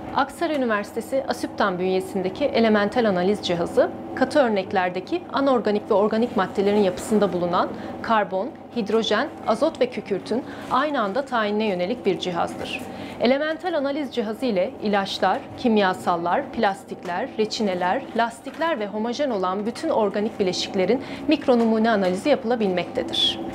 Aksaray Üniversitesi ASÜPTAN bünyesindeki elemental analiz cihazı, katı örneklerdeki anorganik ve organik maddelerin yapısında bulunan karbon, hidrojen, azot ve kükürtün aynı anda tayinine yönelik bir cihazdır. Elemental analiz cihazı ile ilaçlar, kimyasallar, plastikler, reçineler, lastikler ve homojen olan bütün organik bileşiklerin mikronumune analizi yapılabilmektedir.